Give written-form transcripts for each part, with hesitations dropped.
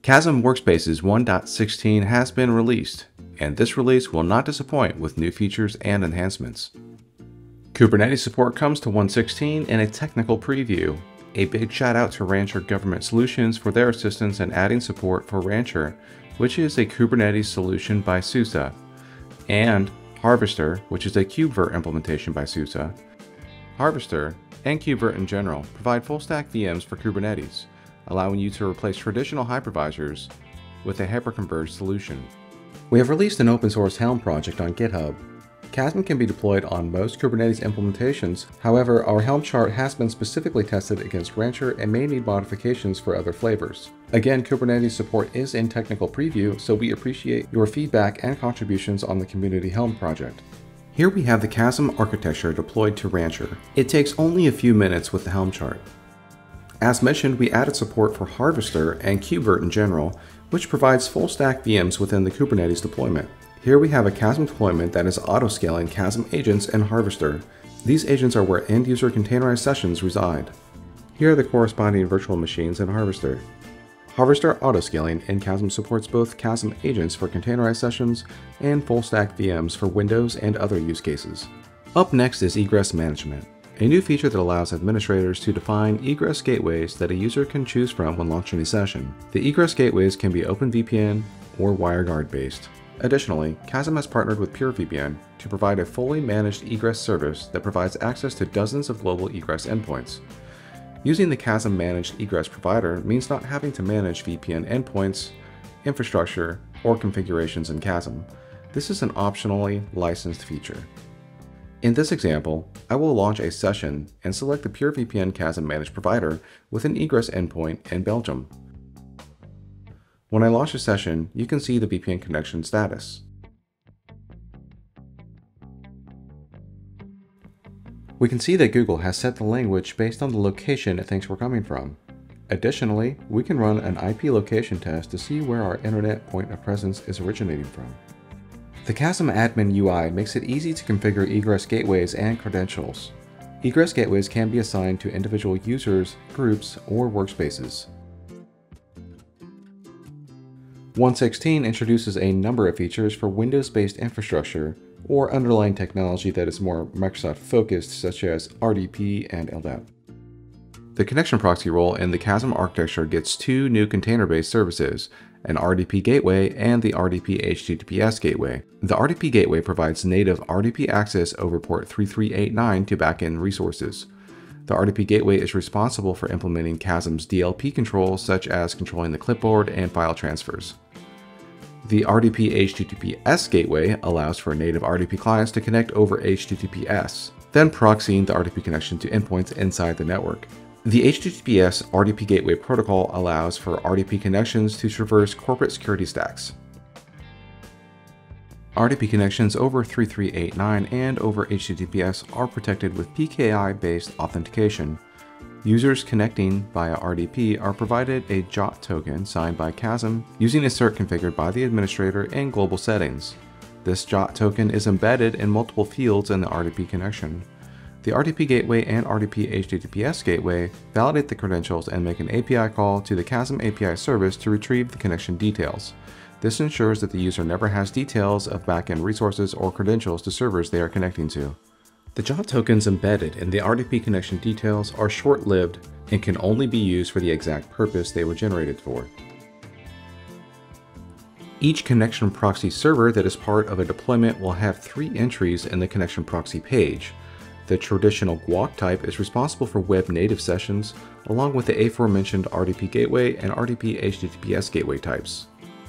Kasm Workspaces 1.16 has been released, and this release will not disappoint with new features and enhancements. Kubernetes support comes to 1.16 in a technical preview. A big shout out to Rancher Government Solutions for their assistance in adding support for Rancher, which is a Kubernetes solution by SUSE, and Harvester, which is a KubeVirt implementation by SUSE. Harvester, and KubeVirt in general, provide full-stack VMs for Kubernetes, allowing you to replace traditional hypervisors with a hyperconverged solution. We have released an open-source Helm project on GitHub. Kasm can be deployed on most Kubernetes implementations, however, our Helm chart has been specifically tested against Rancher and may need modifications for other flavors. Again, Kubernetes support is in technical preview, so we appreciate your feedback and contributions on the Community Helm project. Here we have the Kasm architecture deployed to Rancher. It takes only a few minutes with the Helm chart. As mentioned, we added support for Harvester and KubeVirt in general, which provides full-stack VMs within the Kubernetes deployment. Here we have a Kasm deployment that is auto-scaling Kasm agents and Harvester. These agents are where end-user containerized sessions reside. Here are the corresponding virtual machines in Harvester. Harvester auto-scaling in Kasm supports both Kasm agents for containerized sessions and full-stack VMs for Windows and other use cases. Up next is Egress management, a new feature that allows administrators to define egress gateways that a user can choose from when launching a session. The egress gateways can be OpenVPN or WireGuard based. Additionally, Kasm has partnered with PureVPN to provide a fully managed egress service that provides access to dozens of global egress endpoints. Using the Kasm managed egress provider means not having to manage VPN endpoints, infrastructure, or configurations in Kasm. This is an optionally licensed feature. In this example, I will launch a session and select the PureVPN Kasm managed provider with an egress endpoint in Belgium. When I launch a session, you can see the VPN connection status. We can see that Google has set the language based on the location it thinks we're coming from. Additionally, we can run an IP location test to see where our internet point of presence is originating from. The Kasm admin UI makes it easy to configure egress gateways and credentials. Egress gateways can be assigned to individual users, groups, or workspaces. 1.16 introduces a number of features for Windows-based infrastructure or underlying technology that is more Microsoft-focused, such as RDP and LDAP. The connection proxy role in the Kasm architecture gets two new container-based services, an RDP gateway and the RDP HTTPS gateway. The RDP gateway provides native RDP access over port 3389 to backend resources. The RDP gateway is responsible for implementing Kasm's DLP controls, such as controlling the clipboard and file transfers. The RDP HTTPS gateway allows for native RDP clients to connect over HTTPS, then proxying the RDP connection to endpoints inside the network. The HTTPS RDP gateway protocol allows for RDP connections to traverse corporate security stacks. RDP connections over 3389 and over HTTPS are protected with PKI-based authentication. Users connecting via RDP are provided a JOT token signed by Kasm using a cert configured by the administrator in global settings. This JOT token is embedded in multiple fields in the RDP connection. The RDP gateway and RDP HTTPS gateway validate the credentials and make an API call to the Kasm API service to retrieve the connection details. This ensures that the user never has details of backend resources or credentials to servers they are connecting to. The JOT tokens embedded in the RDP connection details are short-lived and can only be used for the exact purpose they were generated for. Each connection proxy server that is part of a deployment will have 3 entries in the connection proxy page. The traditional guac type is responsible for web native sessions, along with the aforementioned RDP gateway and RDP HTTPS gateway types.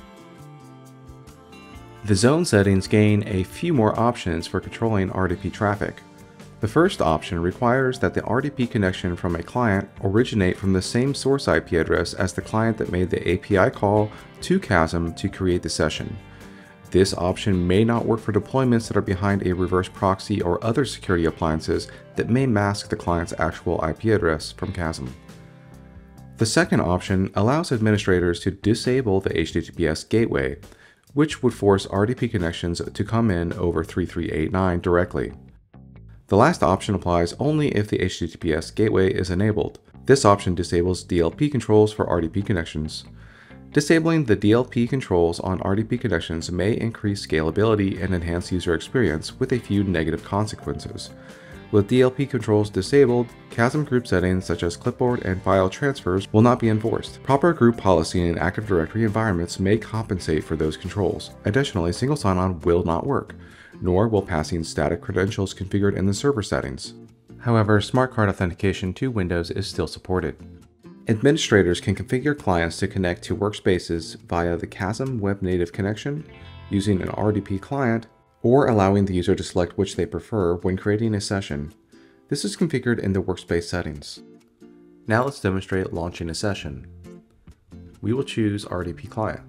The zone settings gain a few more options for controlling RDP traffic. The first option requires that the RDP connection from a client originate from the same source IP address as the client that made the API call to Kasm to create the session. This option may not work for deployments that are behind a reverse proxy or other security appliances that may mask the client's actual IP address from Kasm. The second option allows administrators to disable the HTTPS gateway, which would force RDP connections to come in over 3389 directly. The last option applies only if the HTTPS gateway is enabled. This option disables DLP controls for RDP connections. Disabling the DLP controls on RDP connections may increase scalability and enhance user experience with a few negative consequences. With DLP controls disabled, Kasm group settings such as clipboard and file transfers will not be enforced. Proper group policy in Active Directory environments may compensate for those controls. Additionally, single sign-on will not work, nor will passing static credentials configured in the server settings. However, smart card authentication to Windows is still supported. Administrators can configure clients to connect to workspaces via the Kasm Web Native connection, using an RDP client, or allowing the user to select which they prefer when creating a session. This is configured in the workspace settings. Now let's demonstrate launching a session. We will choose RDP client.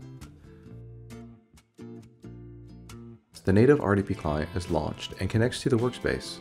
The native RDP client is launched and connects to the workspace.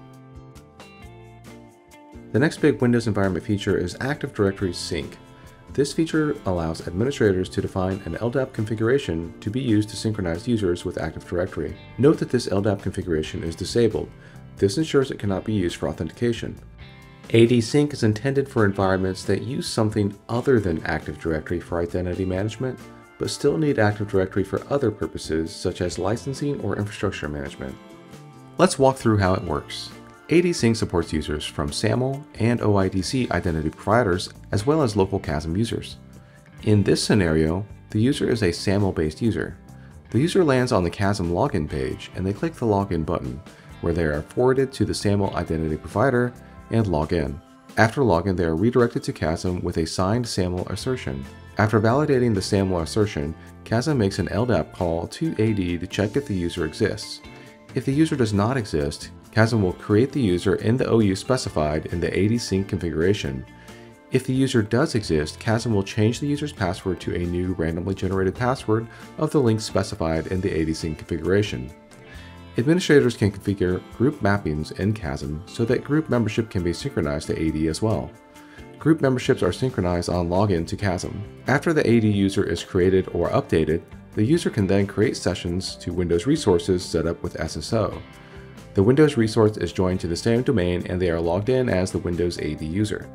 The next big Windows environment feature is Active Directory Sync. This feature allows administrators to define an LDAP configuration to be used to synchronize users with Active Directory. Note that this LDAP configuration is disabled. This ensures it cannot be used for authentication. AD Sync is intended for environments that use something other than Active Directory for identity management, but still need Active Directory for other purposes such as licensing or infrastructure management. Let's walk through how it works. AD Sync supports users from SAML and OIDC identity providers, as well as local Kasm users. In this scenario, the user is a SAML-based user. The user lands on the Kasm login page, and they click the login button, where they are forwarded to the SAML identity provider and log in. After login, they are redirected to Kasm with a signed SAML assertion. After validating the SAML assertion, Kasm makes an LDAP call to AD to check if the user exists. If the user does not exist, Kasm will create the user in the OU specified in the AD Sync configuration. If the user does exist, Kasm will change the user's password to a new randomly generated password of the length specified in the AD Sync configuration. Administrators can configure group mappings in Kasm so that group membership can be synchronized to AD as well. Group memberships are synchronized on login to Kasm. After the AD user is created or updated, the user can then create sessions to Windows resources set up with SSO. The Windows resource is joined to the same domain and they are logged in as the Windows AD user.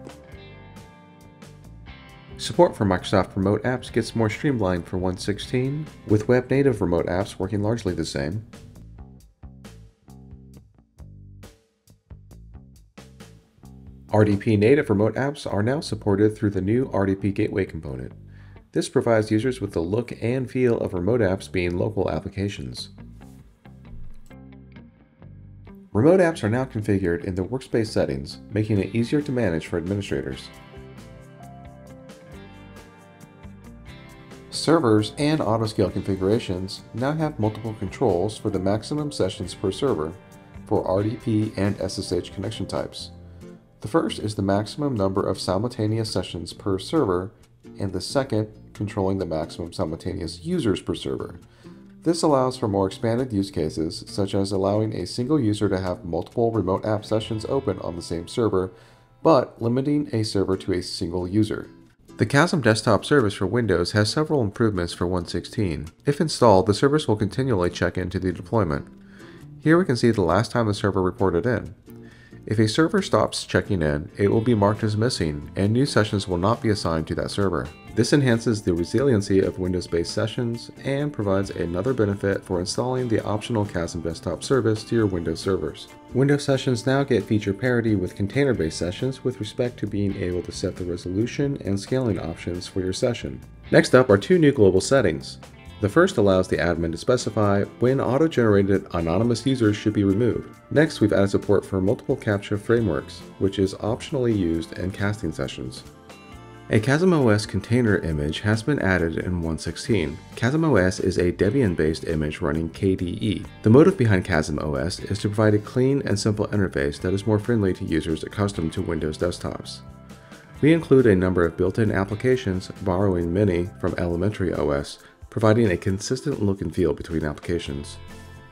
Support for Microsoft Remote Apps gets more streamlined for 1.16, with web native remote apps working largely the same. RDP native remote apps are now supported through the new RDP Gateway component. This provides users with the look and feel of remote apps being local applications. Remote apps are now configured in the workspace settings, making it easier to manage for administrators. Servers and Autoscale configurations now have multiple controls for the maximum sessions per server for RDP and SSH connection types. The first is the maximum number of simultaneous sessions per server, and the second controlling the maximum simultaneous users per server. This allows for more expanded use cases, such as allowing a single user to have multiple remote app sessions open on the same server, but limiting a server to a single user. The Kasm desktop service for Windows has several improvements for 1.16. If installed, the service will continually check into the deployment. Here we can see the last time the server reported in. If a server stops checking in, it will be marked as missing, and new sessions will not be assigned to that server. This enhances the resiliency of Windows-based sessions and provides another benefit for installing the optional Kasm desktop service to your Windows servers. Windows sessions now get feature parity with container-based sessions with respect to being able to set the resolution and scaling options for your session. Next up are two new global settings. The first allows the admin to specify when auto-generated anonymous users should be removed. Next, we've added support for multiple CAPTCHA frameworks, which is optionally used in casting sessions. A KasmOS container image has been added in 1.16. KasmOS is a Debian-based image running KDE. The motive behind KasmOS is to provide a clean and simple interface that is more friendly to users accustomed to Windows desktops. We include a number of built-in applications, borrowing many from elementary OS, providing a consistent look and feel between applications.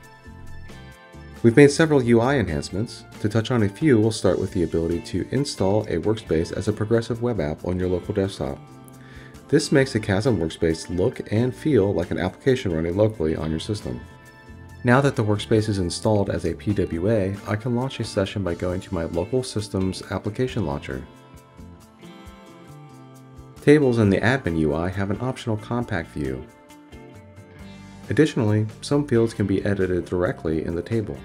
We've made several UI enhancements. To touch on a few, we'll start with the ability to install a workspace as a progressive web app on your local desktop. This makes a Kasm workspace look and feel like an application running locally on your system. Now that the workspace is installed as a PWA, I can launch a session by going to my local system's application launcher. Tables in the admin UI have an optional compact view. Additionally, some fields can be edited directly in the table.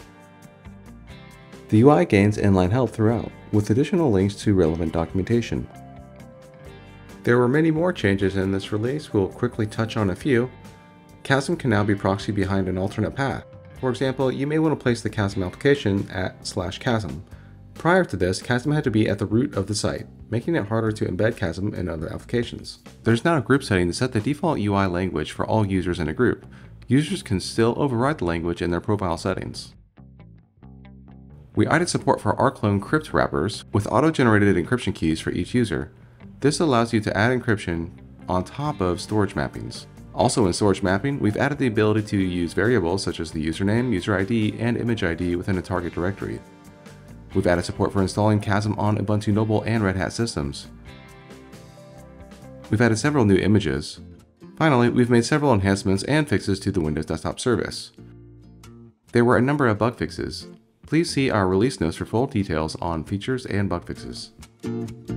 The UI gains inline help throughout, with additional links to relevant documentation. There were many more changes in this release. We'll quickly touch on a few. Kasm can now be proxied behind an alternate path. For example, you may want to place the Kasm application at /Kasm. Prior to this, Kasm had to be at the root of the site, making it harder to embed Kasm in other applications. There's now a group setting to set the default UI language for all users in a group. Users can still override the language in their profile settings. We added support for rclone crypt wrappers with auto-generated encryption keys for each user. This allows you to add encryption on top of storage mappings. Also in storage mapping, we've added the ability to use variables such as the username, user ID, and image ID within a target directory. We've added support for installing Kasm on Ubuntu Noble and Red Hat systems. We've added several new images. Finally, we've made several enhancements and fixes to the Windows Desktop service. There were a number of bug fixes. Please see our release notes for full details on features and bug fixes.